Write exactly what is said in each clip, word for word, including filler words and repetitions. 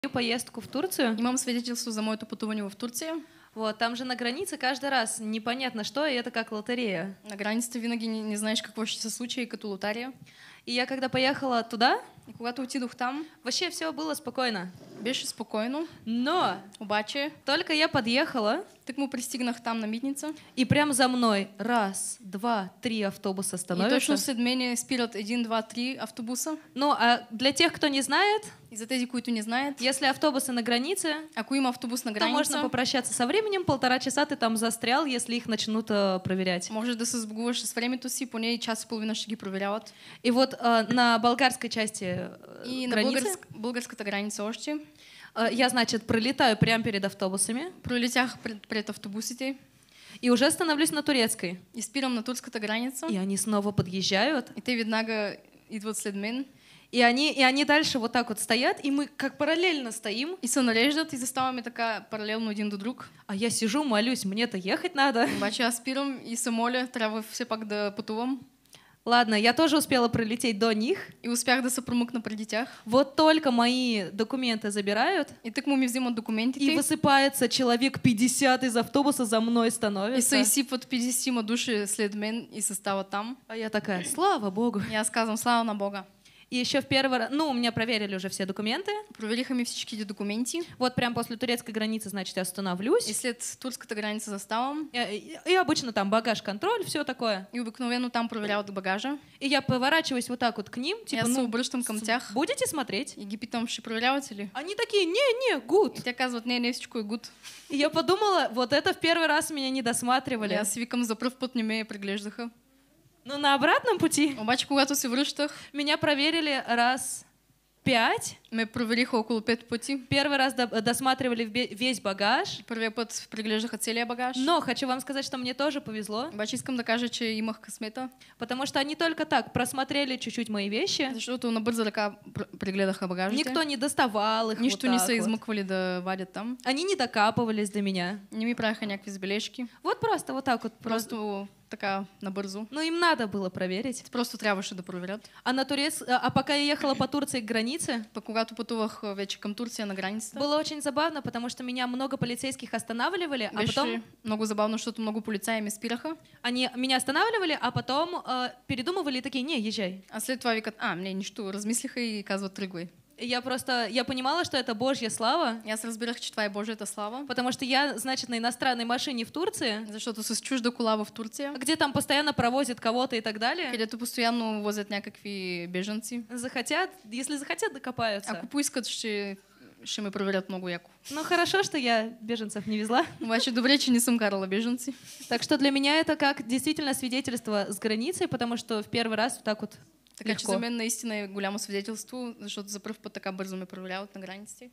поездку в Турцию. Имам свидетельство за моето пътуване в Турция. Вот, там же на границе каждый раз непонятно что, и это как лотерея. На границата винаги не, не знаеш какво ще се случи, като лотария. И я когда поехала туда, и когато отидох там, вообще все было спокойно. Беше спокойно. Но обаче, только я подъехала, так му пристигнах там на митница, и прям за мной раз, два, три автобуса становятся. И точно след мене спират един, два, три автобуса. Ну, а для тех, кто не знает, и за тези, които не знаят, если автобусы на границе, ако има автобус на граница, то можно попрощаться со временем, полтора часа ты там застрял, если их начнут uh, проверять. Можеш да се сбогуваш с времето си, поне и час и половина ще ги проверяват. И вот uh, на болгарской части uh, и границы, на българск, българската граница още, uh, я, значит, пролетаю прямо перед автобусами. Пролетях пред, пред автобусите. И уже становлюсь на турецкой. И спирам на турската граница. И они снова подъезжают. И те веднага идват след мен. И они, и они дальше вот так вот стоят, и мы как параллельно стоим. И се нареждат, и заставаме така параллельно един до друг. А я сижу, молюсь, мне-то ехать надо. Обаче аз спирам и се моля, трябва все пак да пътувам. Ладно, я тоже успела пролететь до них. И успях да се промъкна преди тях. Вот только мои документы забирают. И тъкмо ми взимат документите. И высыпается человек пятьдесят из автобуса за мной становится. И се изсипват петдесет души след мен и се става там. А я такая, слава Богу. И аз казвам, слава на Бога. И еще в первый раз, ну, у меня проверили уже все документы. Провериха ми всичките документи. Вот прям после турецкой границы, значит, я остановлюсь. И след турската граница заставам. И, и, и обычно там багаж, контроль, все такое. И обикновено там проверяват багажа. И я поворачиваюсь вот так вот к ним, типа, я ну, се обръщам към тях. Будете смотреть? И ги питам, ще проверявате ли? Они такие, не, не, good. И те казват, не, не, всичко е good. И я подумала, вот это в первый раз меня не досматривали. И аз си викам, за пръв път не ме преглеждаха. Но на обратном пути обаче, когато се връщах, меня проверили раз пять. Ме провериха около пет пъти. Первый раз досматривали весь багаж. Първия път преглеждаха целия багаж. Но хочу вам сказать, что мне тоже повезло. Обаче искам да кажа, че имах късмета. Потому что они только так просмотрели чуть-чуть мои вещи. Защото на бърза ръка прегледаха багажите. Никто не доставал их. Нищо вот не са вот. измъквали да вадят там. Они не докапывались до меня. Не ми правиха някакви забележки. Вот просто вот так вот. Просто така набързо. Ну им надо было проверить. Просто трябваше да проверят. А на турец... а пока я ехала по Турции к границе, Па когато пътувах вече към Турция на границата, было очень забавно, потому что меня много полицейских останавливали, а беше потом много забавно, защото много полицаи ме спираха. они меня останавливали, а потом э, передумывали и такие, не, езжай. А след това викат, а, не, нищо, размислиха и казват, тръгвай. Я просто, я понимала, что это Божья слава. И аз разбирах, че това е Божията слава. Потому что я, значит, на иностранной машине в Турции. Защото с чужда кола в Турция. Где там постоянно провозят кого-то и так далее. Където постоянно возят някакви бежанци. Захотят, если захотят, докопаются. Ако поискат, ще, ще ме проверят много яко. Ну хорошо, что я беженцев не везла. Обаче добре, че не съм карала бежанци. Так что для меня это как действительно свидетельство с границей, потому что в первый раз вот так вот. Така че за мен наистина е голямо свидетелство, защото за пръв път така бързо ме проверяват на границите.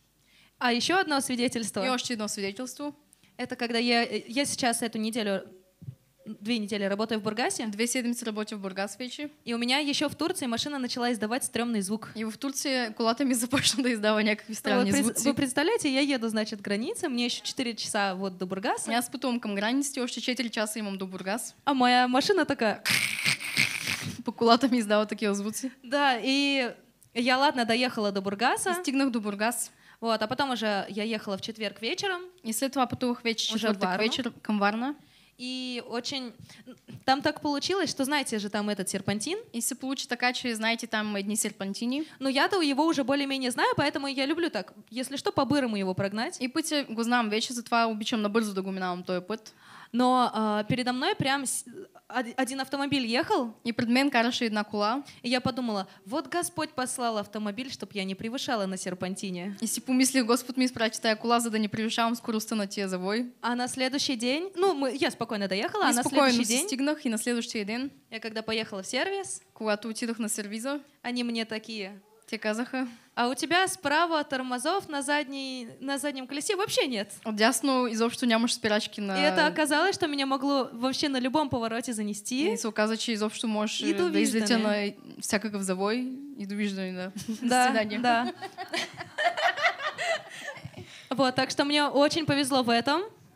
А еще одно свидетельство. И още едно свидетельство. Это когда я, я сейчас эту неделю, две недели работаю в Бургасе. Две седмици работя в Бургас вече. И у меня еще в Турции машина начала издавать стрёмный звук. И в Турции колата ми започна да издава някакви странни вы, звуци. Вы представляете, я еду, значит, к границе, мне еще четыре часа вот до Бургаса. Аз пътувам към границите, още четири часа имам до Бургас. А моя машина такая... По колата ми издава такива звуци. Да, и я, ладно, доехала до Бургаса. И стигнах до Бургас. Вот, а потом уже я ехала в четверг вечером. И след това пътувах вече четвъртък вечер към Варна. И очень... Там так получилось, что, знаете же, там этот серпантин. И се получи така, че, знаете, там едни серпантини. Но я-то его уже более-менее знаю, поэтому я люблю так, если что, по-бырому его прогнать. И пътя го знам вече, затова обичам набързо да го минавам този път. Но а, передо мной прям один автомобиль ехал. И пред мен караше една кола. И я подумала, вот Господь послал автомобиль, чтобы я не превышала на серпантине. И си помислих, Господ ми изпрати тая кола, за да не превишавам скоростта на тия завой. А на следующий день, ну, мы, я спокойно доехала, и а на следующий день... стигнах, и на следващия ден, я когда поехала в сервис, когато отидох на сервиза, они мне такие... те казаха, а у тебя справа тормозов на, задней, на заднем колесе вообще нет. Отдясно изобщо нямаш спирачки на... И это оказалось, что меня могло вообще на любом повороте занести. И се оказа, че изобщо можеш да излетя на всякакъв завой и довиждане на свидание. Да. Вот, так что мне очень повезло в этом.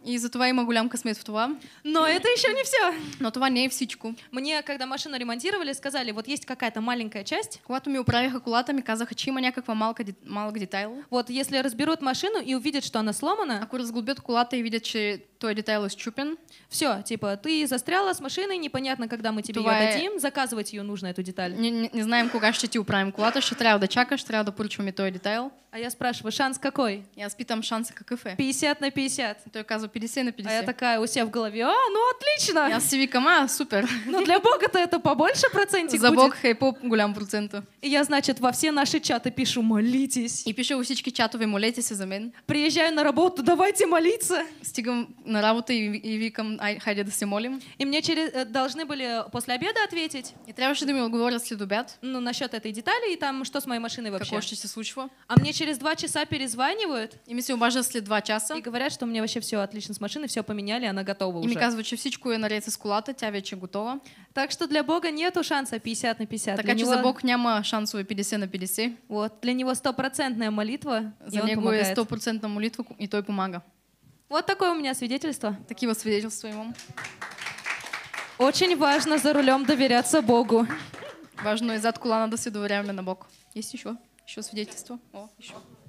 И затова има голям късмет в това. Но это еще не все. Но това не е всичко. Мне, когда машину ремонтировали, сказали, вот есть какая-то маленькая часть. Когато ми оправиха колата, ми казаха, че има някаква малка, малък детайл. Вот если разберут машину и увидят, что она сломана. Ако разглобят колата и видят, че той детайл е счупен. Все, типа, ты застряла с машиной, непонятно, когда мы тебе това ее е... дадим, заказывать ее нужно, эту деталь. Не, не, не знаем кога ще ти оправим колата, ще трябва да чакаш, трябва да поръчваме този детайл. А я спрашиваю, шанс какой? И аз питам, шанса какъв е? пятьдесят на пятьдесят. Той казва петдесет на петдесет. А я такая у себя в голове, а, ну отлично! И аз си викам, а, супер. Но для Бога-то это побольше процентик За будет. Бог е по-голям процент. И я, значит, во все наши чаты пишу, молитесь. И пише във всички чатове, молете се за мен. Приезжаю на работу, давайте молиться. Стигам на работа и, и викам, ай, хайде да се молим. И мне через, должны были после обеда ответить. И трябваше да ми отговорят след обяд. Ну, насчет этой детали и там, что с моей машиной вообще. Какво ще се случва. А мне через два часа перезванивают. И ми се обаждат след два часа. И говорят, что у меня вообще все отлично с машиной, все поменяли, она готова и уже. И ми казват, че всичко е наред с колата, тя вече е готова. Так что для Бога нету шанса пятьдесят на пятьдесят. Така для че него... за Бог няма шансове петдесет на петдесет. Вот, для него стопроцентная молитва, за и он него помогает. е сто процента молитва и той помага. Вот такое у меня свидетельство. Такива свидетельства имам. Очень важно за рулем доверяться Богу. Важно е зад колана да се доверяваме на Бог. Есть еще? Еще свидетельство? О, еще.